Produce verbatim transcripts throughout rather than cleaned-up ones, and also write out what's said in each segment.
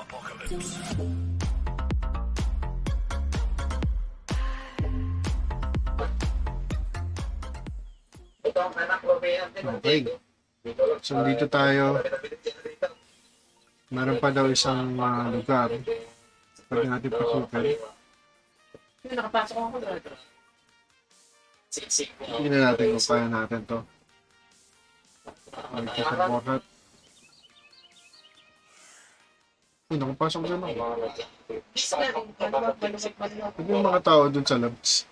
Okay. So dito tayo. Meron pa daw isang uh, lugar. Pwede natin pasukan. Nakapasok ako doon. Hindi na natin kung kaya natin to. Nagkakabokat. Uy, nakapasok dyan ako. Ano yung mga tao dun sa labs?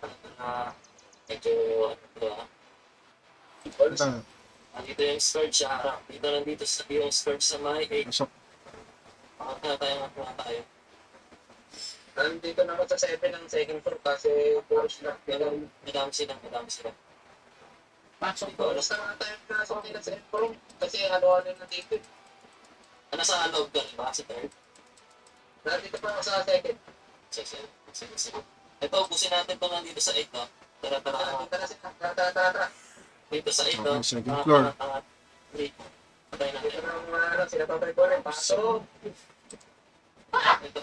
Ito. Dito yung storage sa harap. Dito lang dito sa yung storage sa may eight. Pasok. Makakita tayo, makakita tayo. Nandito naman sa seven ng second floor kasi puro sila. Madami madami sila, madami sila. Pasok Dito, ko. ano, Alas na nga tayo pinasok nila sa second floor kasi ano-ano na dito. ano sa loob ka, ba? Sa third? Nandito pa ako sa second. Sige, sige, sige, sige. Ito, ubusin natin ito nandito sa eight, no? Tara, tara, tara. Nandito na sila. Tara, tara, tara, tara. Dito sa eight, Okay, no? second Tara, floor. tara, tara. Three. Patay natin. Ito na ang mga ano, sila Totoy ko rin. Pasok. Ito.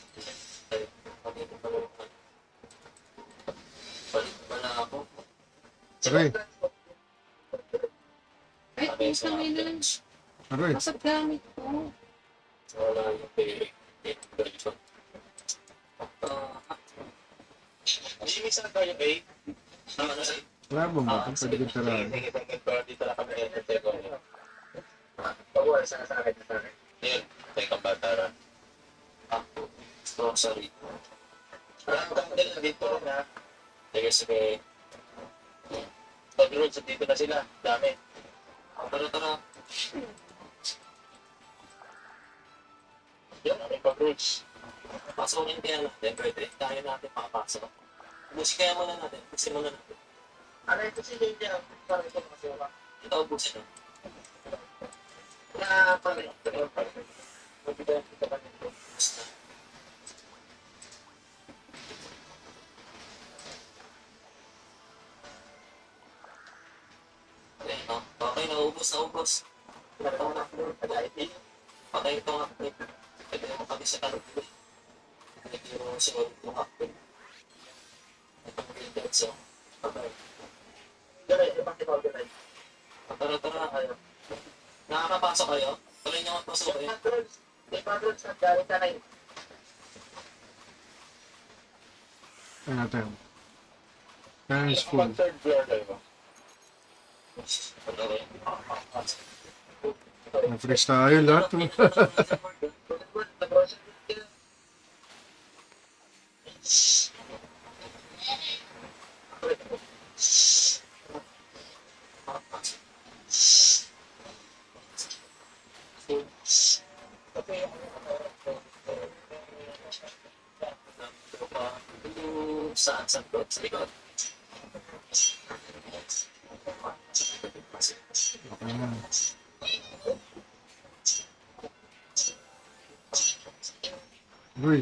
Balik pala ako. Aray. Ay, minsan may na lang. Aray. Kasap gamit ko. Wala yung pay. Jimmy, saan tayo eight? Ano na sa'yo? Wala ba mo? Pwede ko tirahan. Dito na kami enter ko. Pag-uwan, sana sa akin na sa akin. Ayun, may kabataran. Ako. So, sorry. Ang tanggal na dito na. Sige, sige. Pag-road, sa dito na sila. Dami. Tara, tara. Yan, may pag-roads. Pasokin kaya natin. Pwede. Kaya natin makapasok. Ubusin kaya muna natin. Ubusin muna natin. Ano ito si Lydia? Parang ito kasi wala. Ito, ubusin na. Na parang ito. Magbigay ito pa nito. Basta. Okay, no? Okay, naubos, naubos. Patay ito nga. Pwede mo kami sa tanong. Ito yung sunod yung active. Ito yung graded, so. Okay. Ganun, ito pang ito. Tara, tara. Nakakapasok kayo? Tuloy nyo magpasok kayo. May pag-roads na galing ka na yun. Ayan natin. Ayan is full. Third floor tayo. Na-fresh tayo lahat. Saan? Saan ko? Sa likod. Okay na. Uy,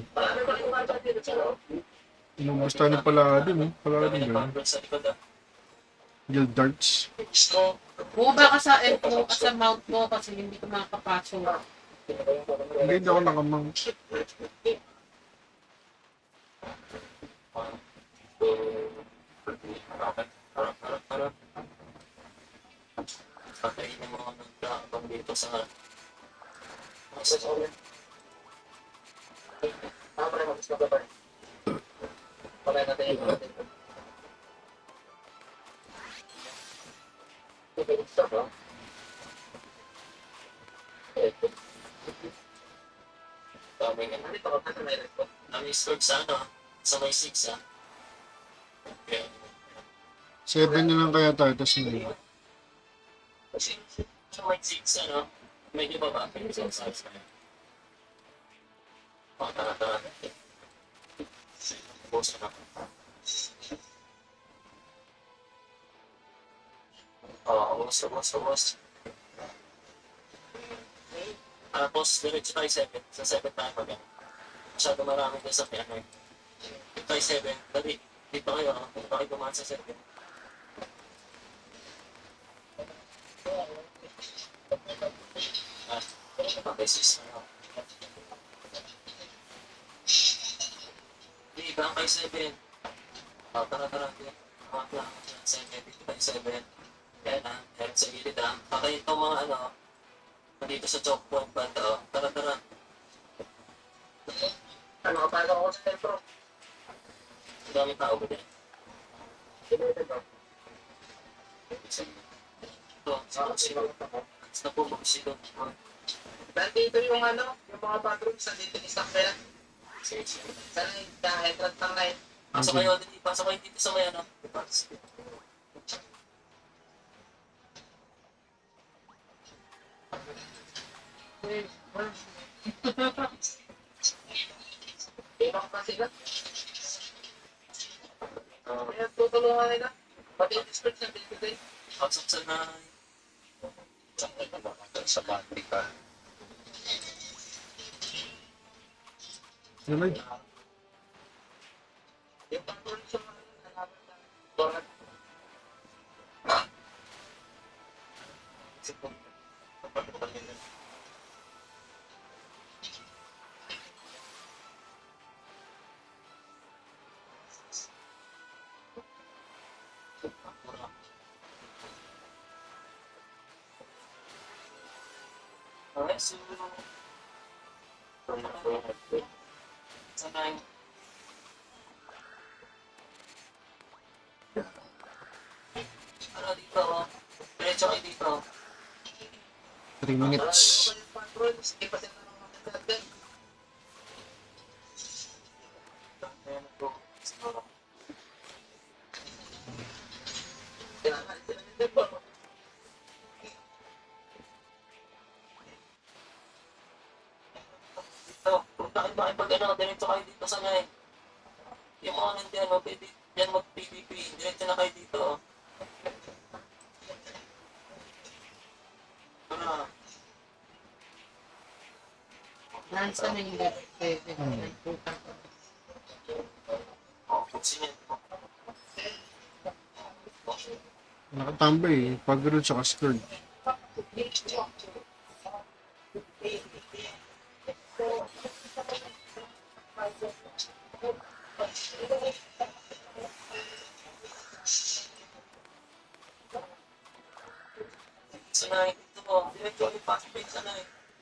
inubos tayo ng Paladin eh. Paladin ba yun? Sa likod ah. Guild Darts. Bumaba ka sa end mo, sa mount mo kasi hindi ka makakapasok. Hindi, hindi ako nakamang. Patayin yung mga nagkakabang dito sa Tama na, mag-is na ba? Pagay natin yung mga dito. Ito yung stop, ha? daming ano. Ano ito? Ano may response? Daming stored sa ano, sa may six ah. Okay. Seven na lang kaya tayo, tapos hindi. Kasi sa may six ano, medyo baba pa yung sa size na yun. Oh, tara, tara. Boss na. Oh, boss, boss, boss. Tapos, diretso tayo seven. Sa seven tayo mag masyado marami tayo sa piano. Dito tayo seven. Dali, dito kayo, ah. Dito kayo dumaan sa seven. Ah, okay, sis. by seven. O, tara, tara. Mga lang, seven, dito by seven. Yan ah, yan sa gilid ah. Patay itong mga ano, dito sa choke point banda oh. Tara, tara. Ano, kapag ako sa tempro. Ang daming tao ba din? Ito, sino, sino. It's na po, sino. Nandito yung ano, yung mga bathrooms, nandito ni Stock Bell. Sige, sige. Sana yung ka-entrance ng line. Pasok kayo, dito, pasok kayo dito sa may ano. Ibang pa sila. Uh, Kaya tutulungan nila. Pati yung district na bibigay. Pasok sa na... Sa bati ka. Ano ba? Yung bathrooms sa mga nalaman na. Doran. Okay, so... Sa nine. Ano dito oh? Diretso kayo dito. three minutes. Yung bathrooms, hindi pa sila nakakagagad. Ayan po. So, Kailangan sila nila po. dito, punta kayo makipag ano, diretso kayo dito sa ngay. Yung mga nandiyan, oh, pwede yan mag-P V P. Diretso na kayo dito. oh. Ano? Nansa na yung left seven. Nagputang ko. Oh, kutsin yan. Nakatambay eh. Pag-roll sa skirt. Sanay dito po. Diretso kayo pasok kayo sanay.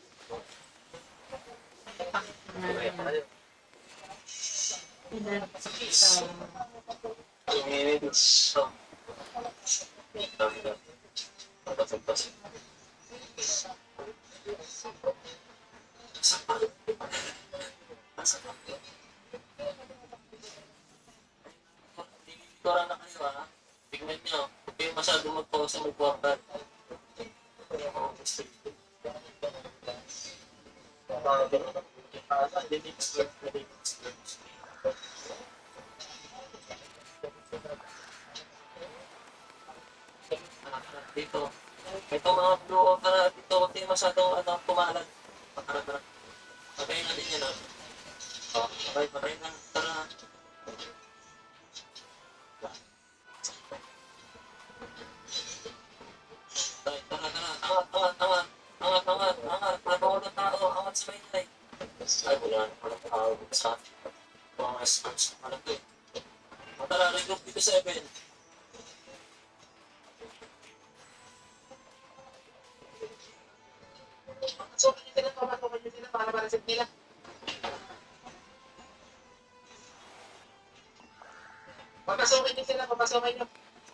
Two minutes. So, pasok-pasok. Pasok pa. Pasok pa. Tinitira na kayo ha. Tignan nyo. Huwag kayo masyado mag-pause sa mag-forward. Dito. Ito mga blue o tara dito. Huwag kayo masyadong ano, pumalag. Tara, tara. Patayin natin yan ah. Oh, okay, patayin na. Tara. Tara, tara, tara. Angat, angat, angat. Angat, angat, angat. Habang walang tao. Angat sa bayan. Ay, wala na. Walang tao. Sa mga response. Walang to. O, tara, regroup dito seven. Papasukin nyo sila, papasukin nyo sila para ma-reset nila. Papasukin nyo sila, papasukin nyo.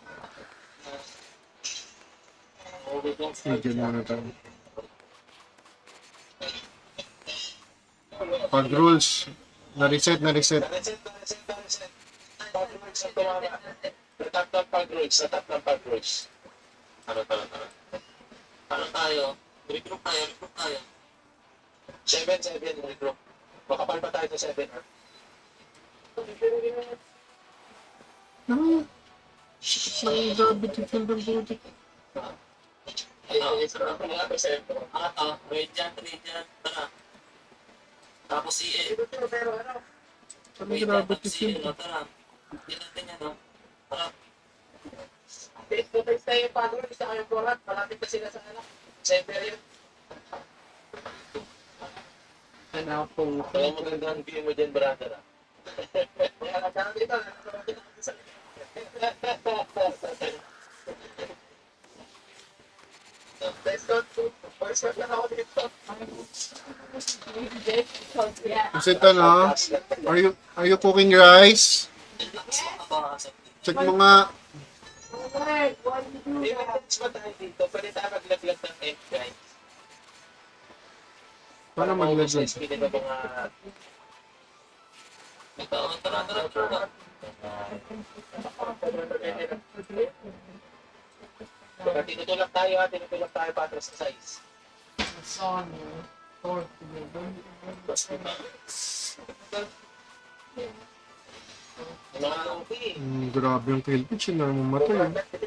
Medyo muna tayo. Pag-rolls. Na-reset, na-reset. Na-reset, na-reset, na-reset. Pag-rolls na tumama. Sa top ng pag-rolls, sa top ng pag-rolls. Tara, tara, tara. Ano tayo? Regroup tayo, regroup tayo. Seven, seven, regroup. Makapal pa tayo sa seven, ha? Ano? Ang gravity field ng buti. Ano? Isa na pala ako sa seven. Angat oh. Radiant, radiant. Tara. Tapos si E. Pero ano? Ang Radiant, gravity tapos si E. field. no? Tara. Yan natin yan, no? Tara. Face-to-face tayo yung pag-rolls, isa kayong forward. Malapit na sila sa ano. Sa Imperial. Ano po? Kaya magandang view mo dyan, brother, ha? Kaya Tara dito. Let's go to first one na ako dito. Is it ano? Are you, are you cooking rice? Check mo nga. May maintenance pa tayo dito. Pwede tayo maglaglag ng egg, guys. Paano maubos maglaglag? yung speed ng mga... Tara, tara, tara, tara. Kaya tinutulak tayo ha, tinutulak tayo para sa size. Son, or, Mga okay. Mm, grabe yung kill pitch. Hindi na mamatay.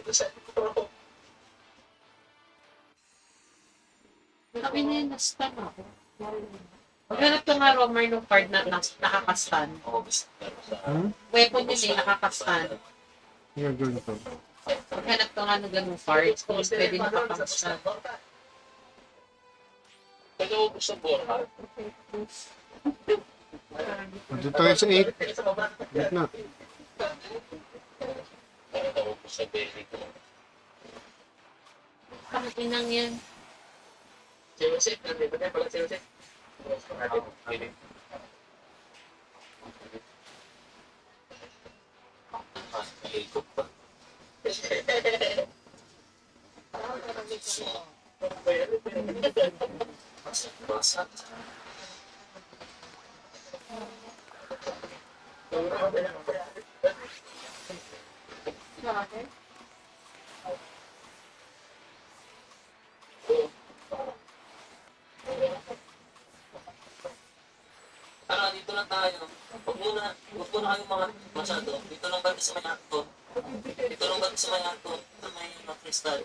kami na yun, na-stun ako. Maghanap ka nga, Romer, nung card na nas- nakakastan. Hmm? Weapon yun eh, nakakastan. Yeah, ganito. Maghanap ka nga ng ganung card, kung pwede nakakastan. Kaya ubos sa borha. Dito tayo sa eight. Gitna. Kaya ubos sa belly ko. Panginang yan. Seriously, nandito na pala seriously. Basag. Ano, dito lang tayo. Huwag muna, huwag muna kayong mga masyado. Dito lang kami sa may ato. Dito lang kami sa may ato. Sa may mga kristal.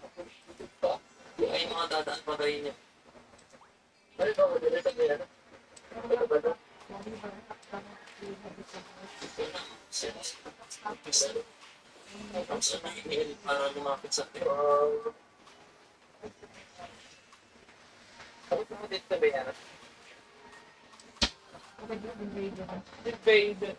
Ay, mga dadaan pa kayo niya. Sa may hill para lumapit sa atin. Dito ba yan? Invade.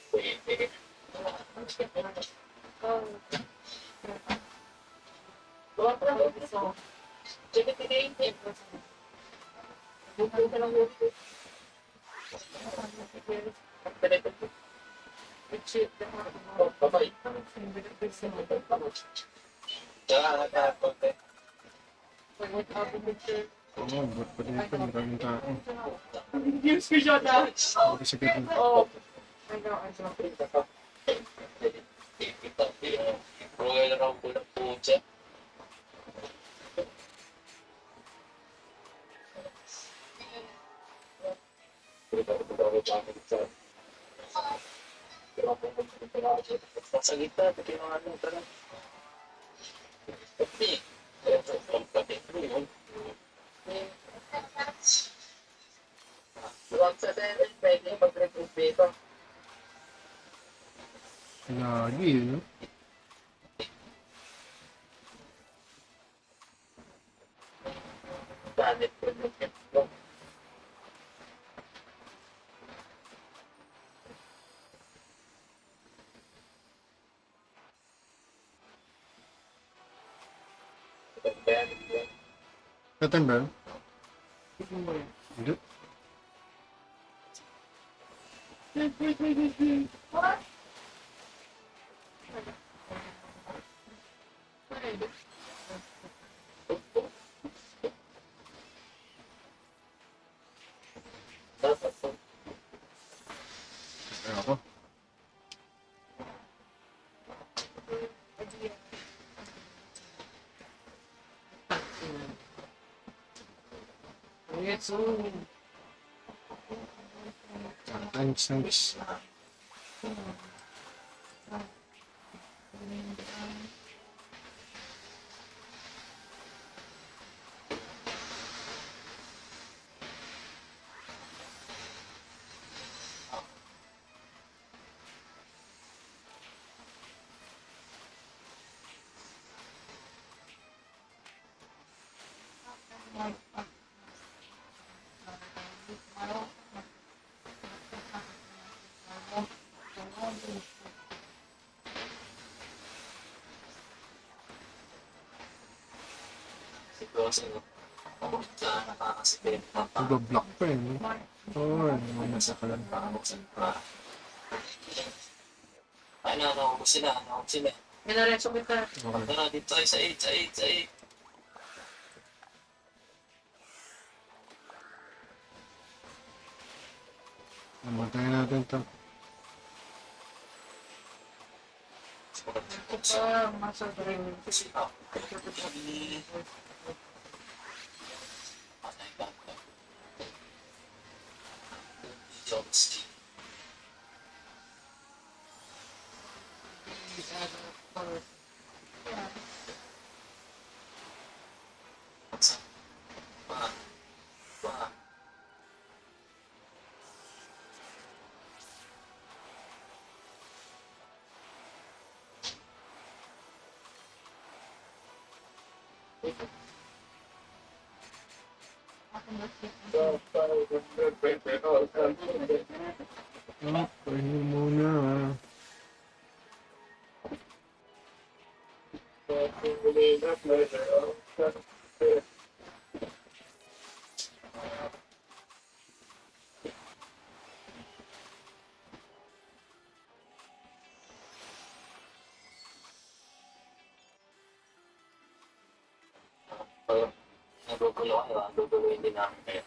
Oo, ba't pa dito? Maraming tao. Use ko siya na. Dito sa gitna. Oo. I know, I know. Royal Rumble ng pucha. Sa gitna, ito yung ano, tara. Huwag sa seven, pwede mag-recruit dito. Lagi, no? Ganit ko yung itlog. September? Hindi. Ay, ako. Yes, so. Thanks, thanks. kasi no. Kaya nakakasipin. Nag-block pa eh. no? Oo, oh, nasa ka lang. Ay na, naubos sila, naubos sila. Minareso kita. Okay. Tara, dito tayo sa eight, sa eight, sa eight. Namatay natin to. Ito pa, masobrang. Oh, pahingi muna ah. Nagugulo kayo, ah. Guguluhin din namin kayo.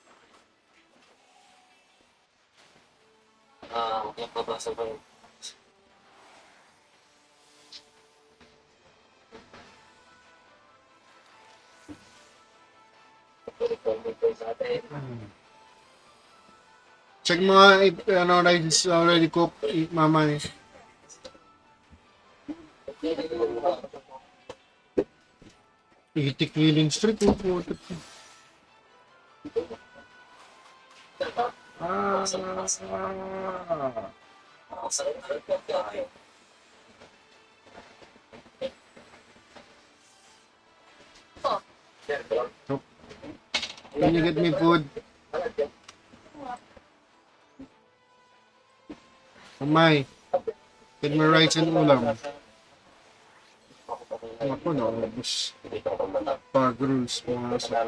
Ah, huwag yung babasa pa yun. Check mga if, ano, rice already cooked, eh, mama eh. Itik Wheeling Street, oh, puto. Ah, Ang sarap na rin pagkain. can you get me food? Umay, get me rice and ulam. Ako na, ubus. Pag rules, mga sa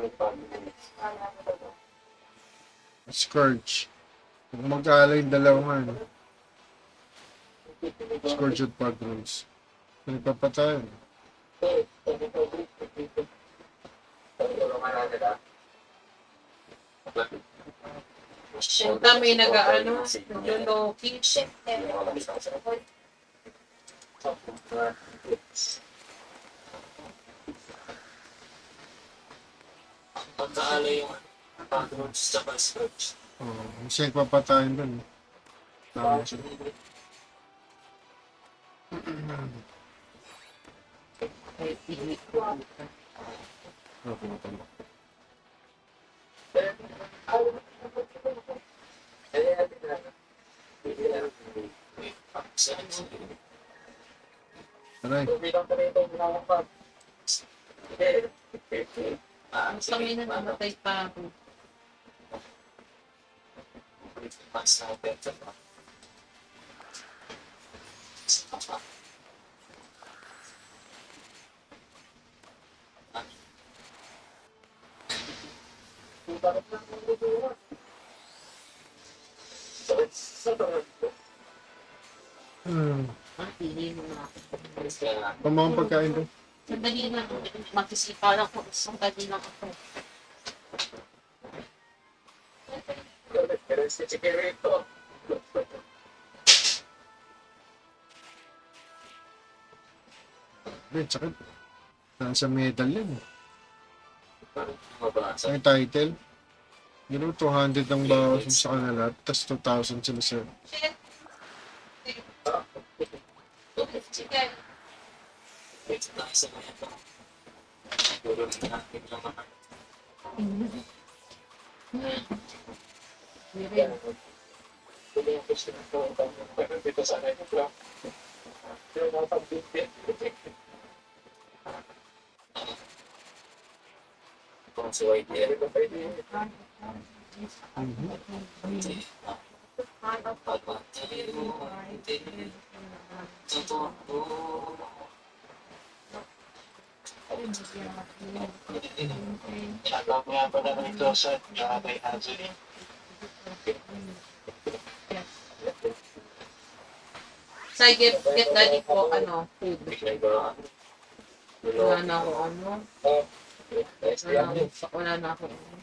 scourge. Kung mag-aalay yung dalawang ano. Scourge at pag rules. Nagpapatayan. Yung kami nag-ano, nag-low-key. Pagkaala yung pag-roads sa bus-roads. Oh, kasi nagpapatayan dun. Tama siya. Okay, tama. Aray, Mas kami na namatay pa ako. hmm. Ah, hindi mo na ako. Pamang pagkain doon. Sandali lang. Magsisipa lang ko. Sandali lang ako. Then, tsaka, nasa medal yan. eh. Mabasa. Ang title, you know, two hundred ang bawas mo sa kanila, tapos two thousand sila sa... Chicken. Wait tayo sa mga ito. Puro na natin yung mga Dito sana yung plan. Yung mga pag-bintin. kung si White Air. Pagpatay mo, hindi. Totoo. Shoutout nga pala kay Joseph, tsaka kay Angeline. Sa get, get daddy po, ano, food. Wala na ako, ano. Wala, ako- wala na ako, ano.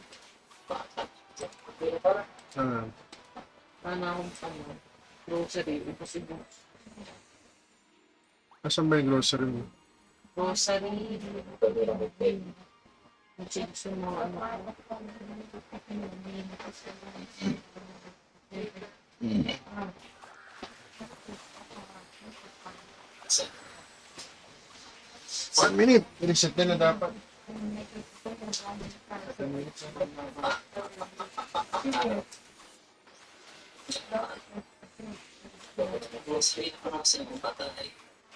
Ah, Wala na akong, ano, grocery. Imposible. asan ba yung grocery mo? Grocery. Kasi gusto mo, ano. One minute. Reset na na dapat. Grocery na parang sa mga patay.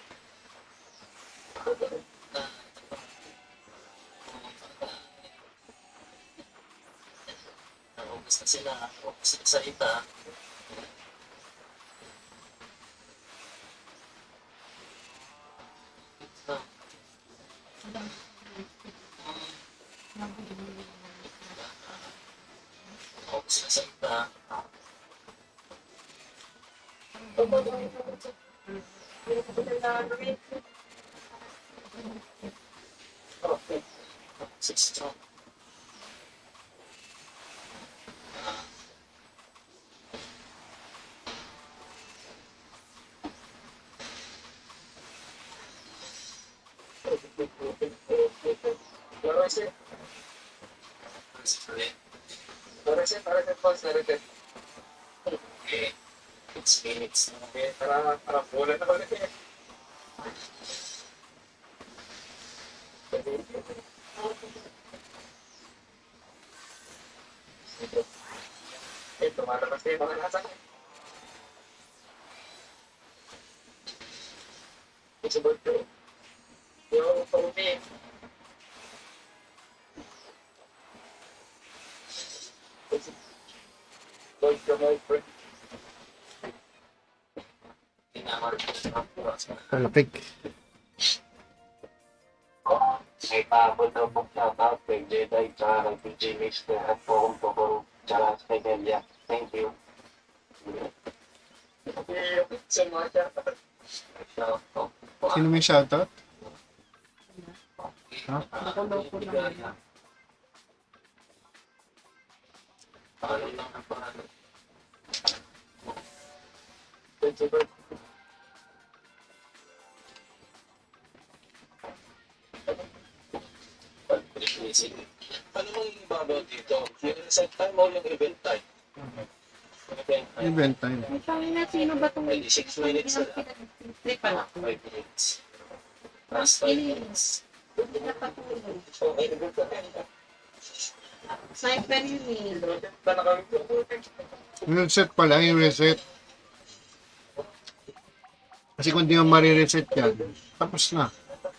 Naubos na sila. Ubus na salita. Ubus na salita. Six Parasit, parasit, parasit po, parasit. Okay. Six minutes na. Okay, tara, tara, wala na ulit eh. Eh, tumalabas na yung mga nasa. It's about to. Yung pangumi. Boy, come on, friend. Palapik. May paabot daw pong shoutout kay Jedi, tsaka kay P J Mister at po kung po tsaka kay Delia. Thank you. Sa mga shoutout. Sino may shoutout? Ha? Loko-loko lang. Paano lang ang paano? Thank you, bro. Ano mang ibabaw dito? Yung set time o yung event time? Event time. Event time. Ay, tangin na, sino ba itong twenty-six minutes na. trip pa lang? Five minutes. Mas Last five inis. Hindi na patulog. Okay, event time. Sniper yun eh. Event na kami po. Yung set pala, yung reset. Kasi kung di mo marireset yan, tapos na.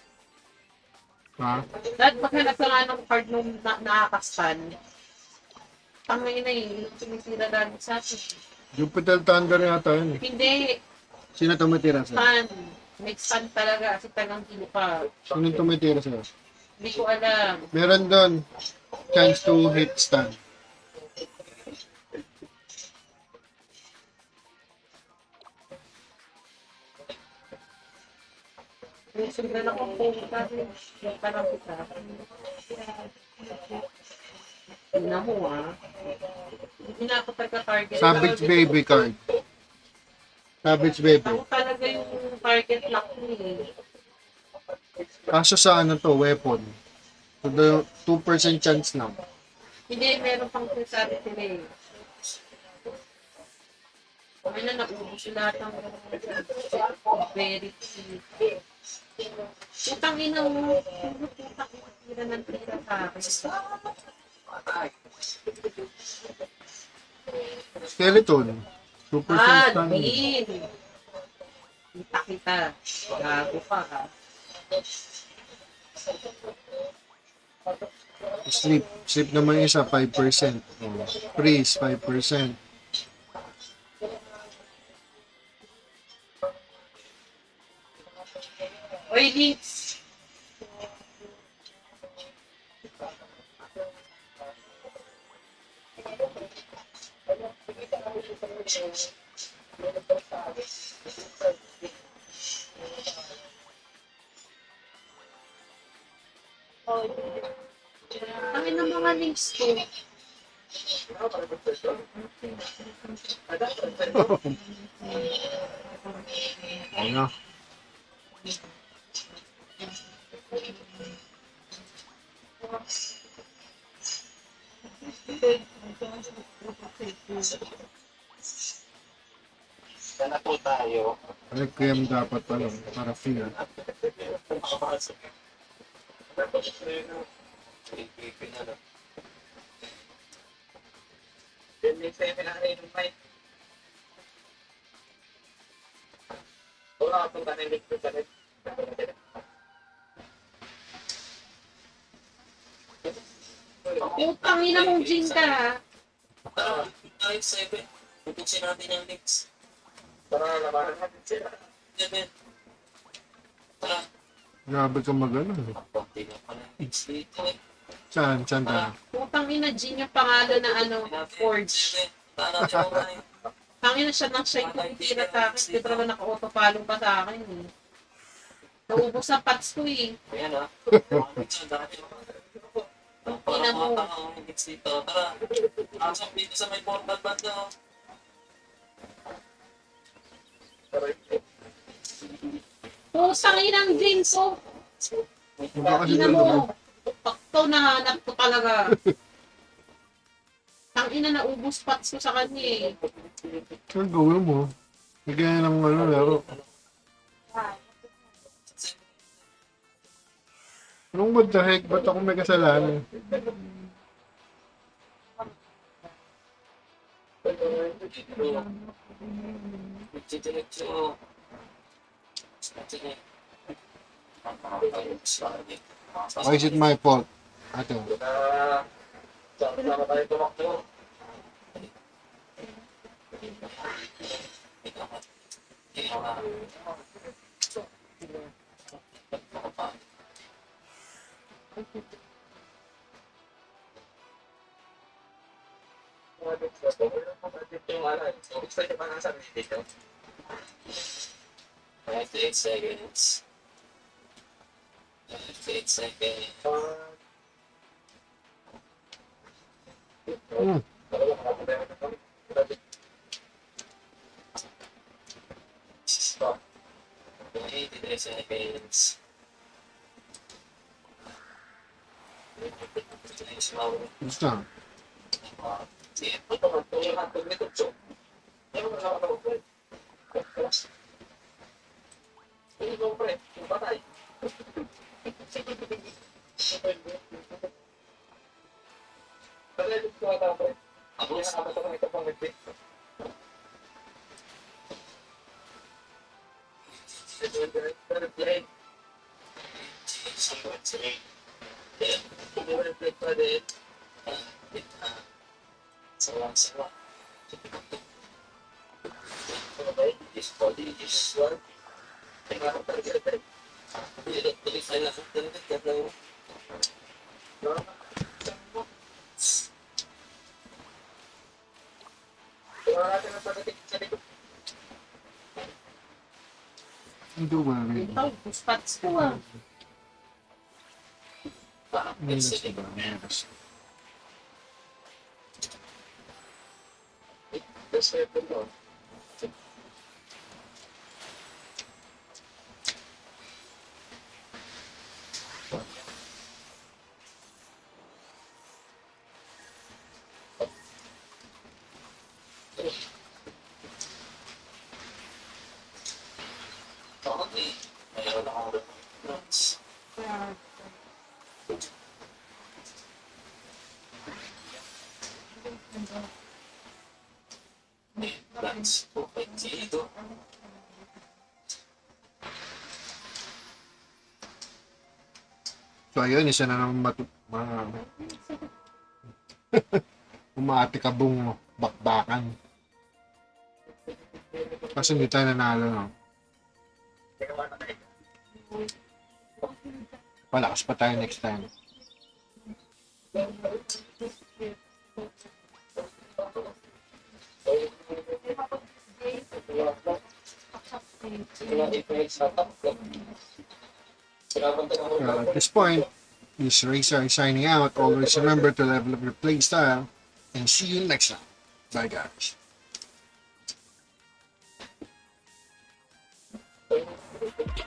Ha? Dahil maghanap ka nga ng card nung na nakakastan. Tangay na eh. Tumitira dahil sa atin. Jupiter Thunder yata yun eh. Hindi. Sino tumitira sa'yo? Stan. May stan talaga. Kasi tagang kilo pa. Sino tumitira sa'yo? Hindi ko alam. Meron doon, chance to hit stand. Yung sundan akong pumunta. Yung parang kita. Tingnan mo ah. Hindi na ako taga-target. Savage Baby card. Savage Baby. Ako talaga yung target lock mo eh. Kaso sa ano to, weapon. So, the two percent chance lang. Hindi, meron pang sabi sila eh. Ay na, naubos yung lahat ng very cheap. Putang ina mo. Putang ina, tira ng tira sa akin. Skeleton. two percent Ah, stun. Dean! Kita kita. Gago pa ha. Sleep. Sleep naman yung isa, five percent. Oh. Freeze, five percent. Oy, Leeds! Ang ina mga links ko. Ano? Sana po tayo. Requiem dapat pala. Para feel. Putang ina mong Jin ka ha. Tara, tayo seven. Pupusin natin yung links. Seven. Tara. Grabe ka mag-ano. eh. Konti na pala yung links dito eh. Saan? Saan tayo? Putang ina Jin yung pangalan na ano, Forge. Seven. Tara natin mo tayo. Tangina siya ng siya yung tira sa akin. Di ba naman naka-auto-follow pa sa akin eh. Naubos ang pats ko eh. Ayan ah. Ang dami naman. Parang mga tao ang links dito. Tara. Asok dito sa may portal banda oh. Putang ina ng Jin ko. Baka kasi Ina ano ba? mo. Pakto na hanap ko talaga. Tangina na ubos pats ko sa kanya eh. Ang gawin mo? Nagyaya ng ano, laro. Anong what the heck? Ba't ako may kasalanan? Diretso. Sige. Why is it my fault? Ato. Sama tayo tumakbo. Yung ano, gusto niyo ba nasa video? Five to eight seconds. Five to eight seconds. Hmm. Stop. eighty-three seconds. Nice wow. Basta. Sige. Tapos, sawa-sawa. This body is one. Tuloy tayo lang. Tuloy Hindi ko ba rin? Ito, ubos pats ko ah. Parang Minus pwede ba? Minus. Okay. Mayroon akong notes. That's okay dito. So ayun, isa na naman matu... Ma... Umaatikabong bakbakan. Kasi hindi tayo nanalo, no? Palakas pa tayo next time. Sila i-play sa top. Sila punta ng Uh, at this point, this Racer is signing out. Always remember to level up your play style. And see you next time. Bye guys.